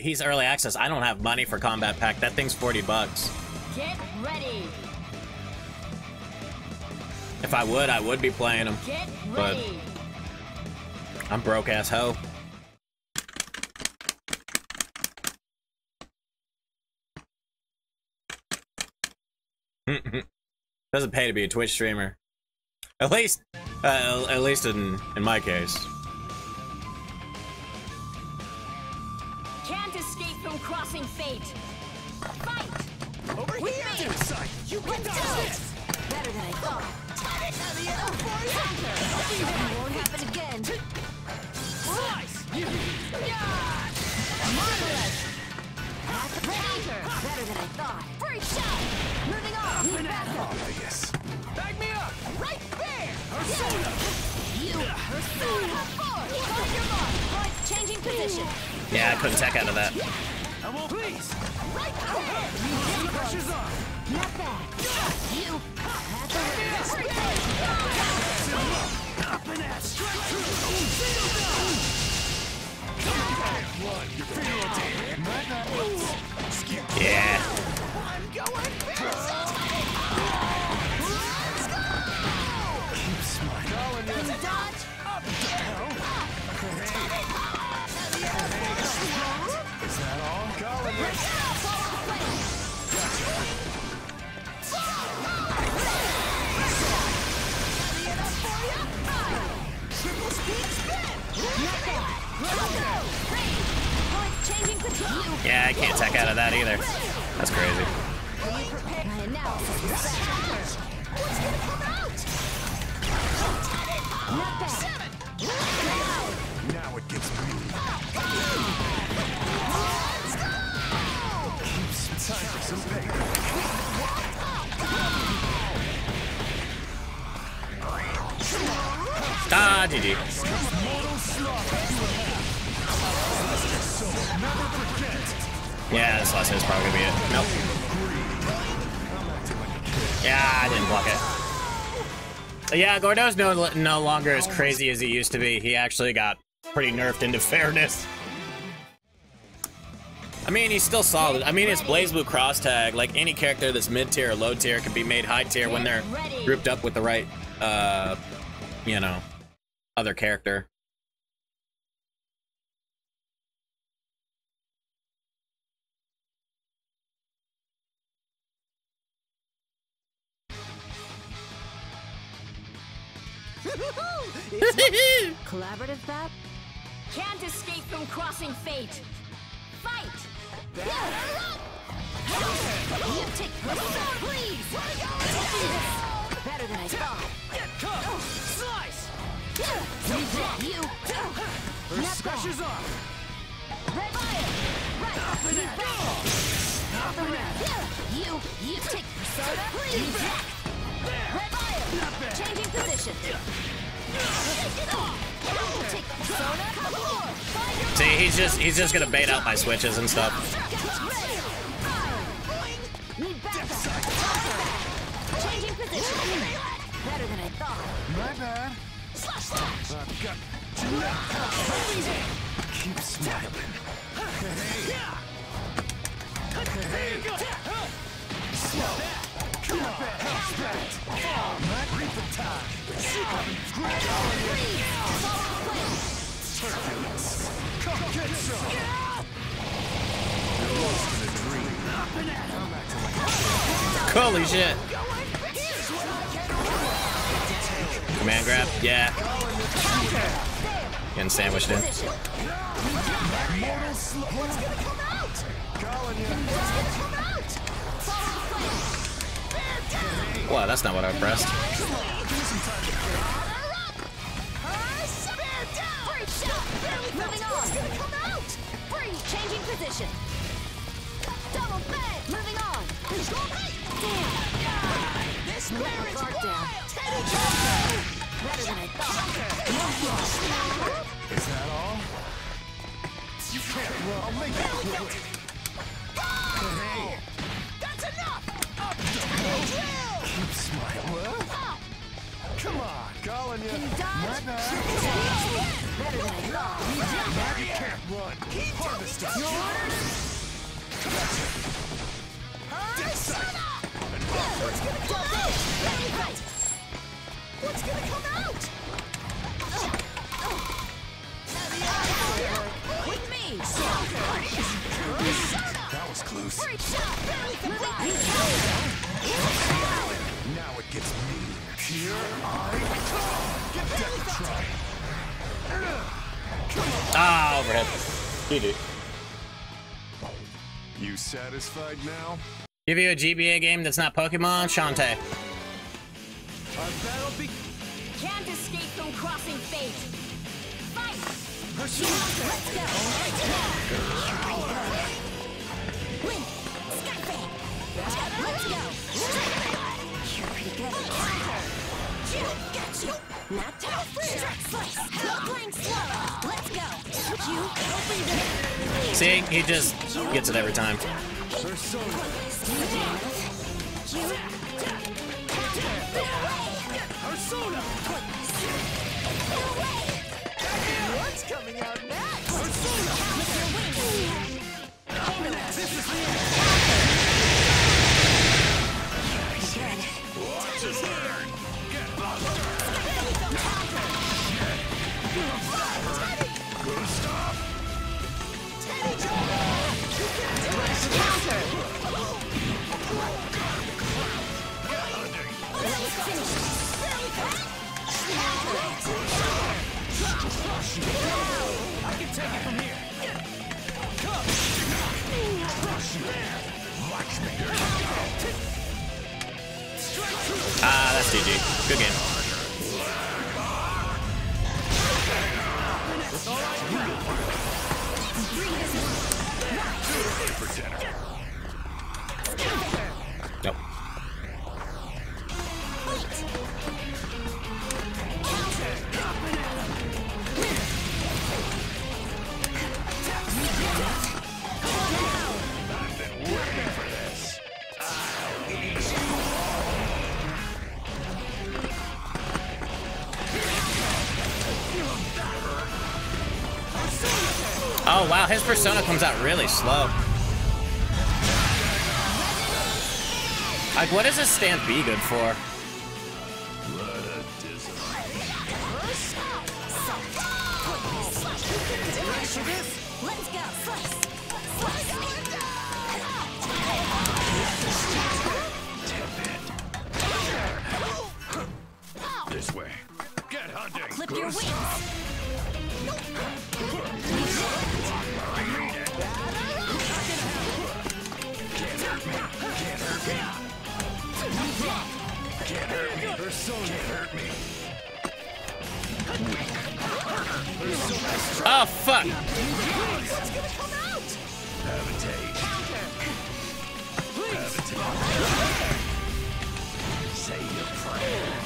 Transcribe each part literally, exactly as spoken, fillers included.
he's early access. I don't have money for Combat Pack. That thing's forty bucks. Get ready. If I would, I would be playing him. Get but ready. I'm broke ass hoe. Doesn't pay to be a Twitch streamer. At least, uh, at least in in my case. Can't escape from crossing fate. Fight. Over With here, me. Decide. You can Let's dodge go. this. Better than I thought. It won't happen again. Slice. Marvelous. Counter. Better than I thought. Freak shot. Moving on. Need backup. Obvious. Back me up. Right there. Persona. You. Persona. Forward. Find your mark. Point. Changing position. Yeah, I couldn't tech out of that. I won't please. Right there. The pressure's on. Not bad. You. That's a freak. Up and at. Strike through. Seal down. One. Your finger damn. My bad. Yeah. I'm going fast. Keep smiling. Can you dodge? Up down. Is that all? Calling you. Follow the plan. Triple speed spin. Not bad. Ready. Point. Changing position. Yeah, I can't tech out of that either. That's crazy. My analysis is set. What's gonna come out? Not bad. Seven. Now it gets me. Keep some time for some paper. Ah, G G. Mortal slaughter. Never forget. Yeah, this last hit is probably gonna be it. Nope. Yeah, I didn't block it. Yeah, Gordo's no, no longer as crazy as he used to be. He actually got pretty nerfed into fairness. I mean, he's still solid. I mean, it's Blazblue Cross Tag. Like, any character that's mid-tier or low-tier can be made high-tier when they're grouped up with the right, uh, you know, other character. Collaborative bat? Can't escape from crossing fate. Fight! You take persona, please! Better than I thought. Get cut. Slice. You. Not Pressure's bad. on. Red fire. Right. Need backup. Off the ground. You. You take persona, please. Red fire. Changing position. Take persona. Find your See, he's just he's just gonna bait out my switches and stuff. Need backup. Changing position. Better than I thought. My bad. Slash slash. I've got keep smiling. There you go. Slow. Come on. Expect. Not reap the time. Grab on you. Turbulence. Come get some. You're lost in a dream. Holy shit. Command grab? Yeah. Getting sandwiched in. What's gonna come out? Calling you. What's gonna come out? Follow the plan. Wow, that's not what I pressed. Moving on. Free. Changing position. Double bang. Moving on. Damn. This marriage guard down. Better than I thought. Is that all? You can't run. I'll make you quit. Hey. That's enough. Keep smiling. Come on. calling you. Can you dodge? My bad. Better than I thought. You can't run. Harvest it. Your orders? Dead sight. What's gonna come out? Let me fight. What's gonna come out? With me. That was close. Great shot. Barely survived. Now it gets me. Here I come. Get that to try. Ah, overhead. G G. You satisfied now? Give you a G B A game that's not Pokemon, Shantae. Our battle be. Can't escape from crossing fate. Fight. Let's go. Win. Skyfang. Let's go. You're pretty good. Got you. Not tough. Slice. Playing slow. Let's go. You open the. See, he just gets it every time. Persona. Persona. What's coming out next? Persona. This is the end. Watch his turn. Get buster. Good stuff. I can take it from here. Come. Ah, that's G G. Good game. Nope. Oh wow, his persona comes out really slow. Like, what does this stand B good for? Let's go. This way. Get hunting. Clip your wings. Can't hurt me. Persona can't hurt me. Oh fuck! What's gonna come out? Habitate. Habitate. Say your prayers.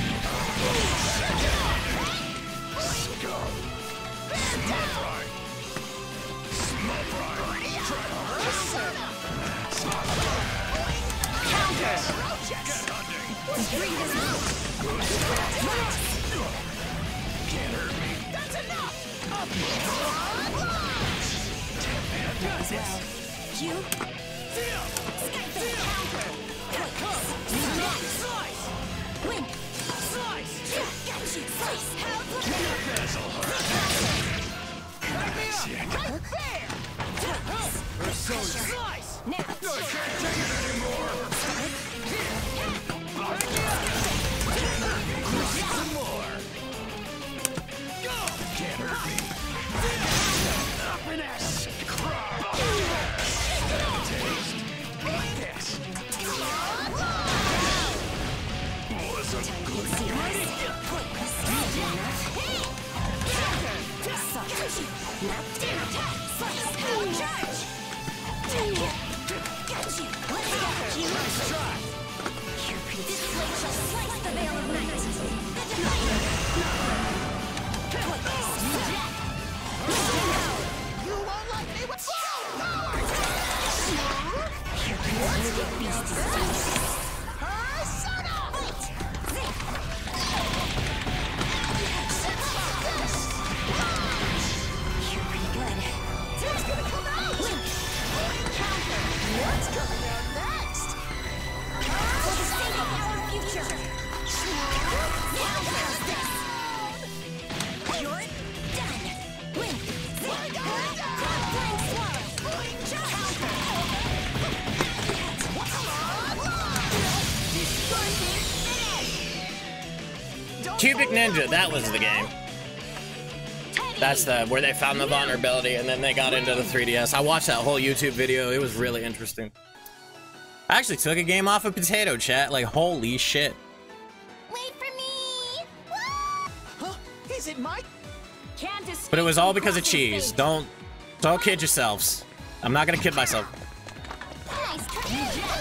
Scum. Small fry. Small fry. Try harder. Small fry. Get hunting. Can't hurt me. That's enough. You. Slice. Win. Slice. Got you. Slice. This'll hurt. Right there. Persona. Slice. Now. I can't take it anymore. Some more. Go. Can't hurt me. Up and ass. Taste. Yes. Was a good Nice try. This blade shall slice the veil of night. The Diviner. You won't like me with full power. Let's get beast. Persona. Wait. Cubic Ninja, that was the game. That's the where they found the vulnerability and then they got into the three D S. I watched that whole YouTube video. It was really interesting. I actually took a game off of Potato, chat. Like, holy shit. Wait for me! Huh? Is it Mike? Can't But it was all because of escape from cheese. crossing Don't don't kid yourselves. I'm not gonna kid myself. fate. Nice try!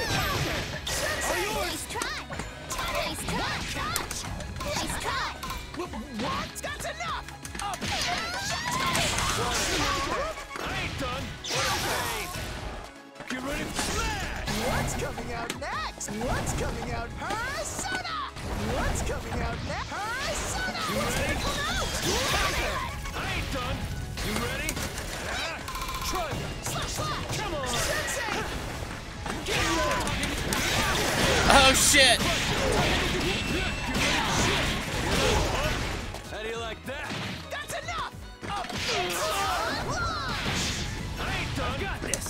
Nice try! Nice try! Nice try! What? That's enough! Up! I ain't done. Get ready for smash! What's coming out next? What's coming out? Persona! What's coming out next? Persona! What's gonna come out? I ain't done. You ready? Ah, try it. Slash, slash. Come on. Sensei! Get on! Oh shit! How do you like that? That's enough! Up! I ain't done. Got this.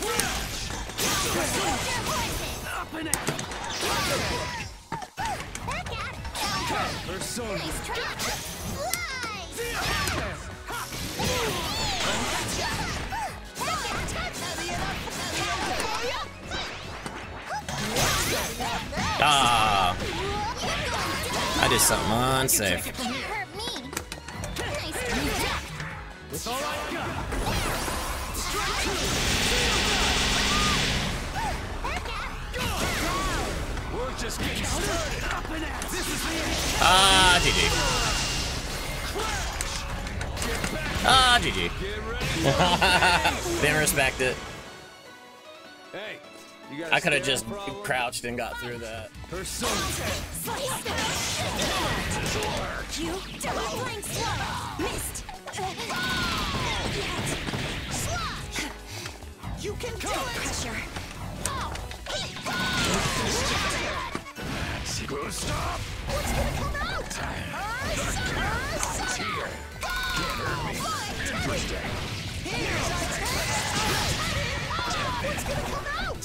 Up and out. Persona. Nice try! Ah, I did something unsafe. Can't hurt me! Nice try! That's all I got. We're just getting started. Up and out. This is the end. Ah, G G. Ah, G G. Get ready. Didn't respect it. Hey, you gotta I could have stay just on problem. crouched and got through that. Persona. You double flying slow! Missed! You can do it. Pressure! Stop. What's gonna come out? Persona. Here. Can't hurt me. Interesting. Here's our What's gonna come out?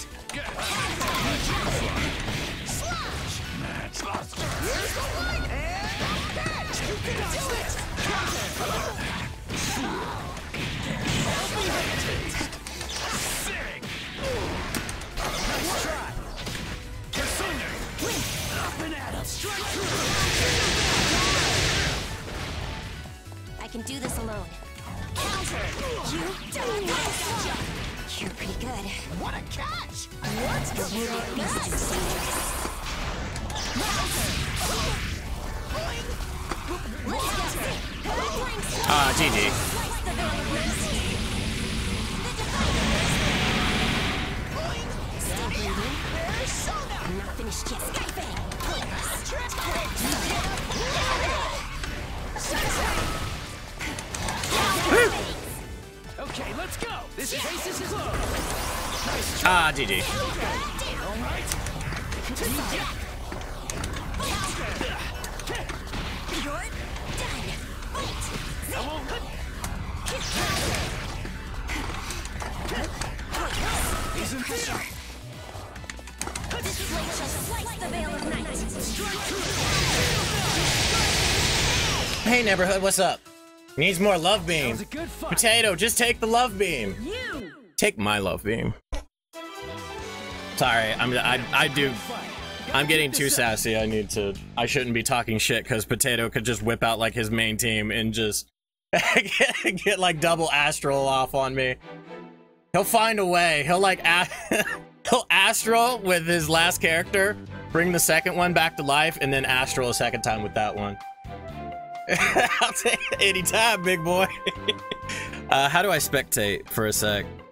Slash! Buster! Here's the light! And catch! You can do it! Sing! Nice try! Persona! Up and at him! Strike through! I can do this alone. Counter! You double flying slow! You're pretty good. What a catch! What's The movement beast is dangerous. Let's go! Double flying slow! Ah, G G. Slice the veil of mercy! Still breathing? I'm not finished yet. Skyfang! Okay, let's go! This case is closed! Nice try! Ah, G G. All right! You're done! Wait! I won't let Isn't there? This blade shall slice the veil of night! Hey, neighborhood, what's up? Needs more love That beam. was a good fight! Potato, just take the love beam. You! Take my love beam. Sorry, I'm I I do. I'm getting too sassy. I need to. I shouldn't be talking shit because Potato could just whip out like his main team and just get, get like double astral off on me. He'll find a way. He'll like a he'll astral with his last character, bring the second one back to life, and then astral a second time with that one. I'll take it anytime, big boy. uh, how do I spectate for a sec?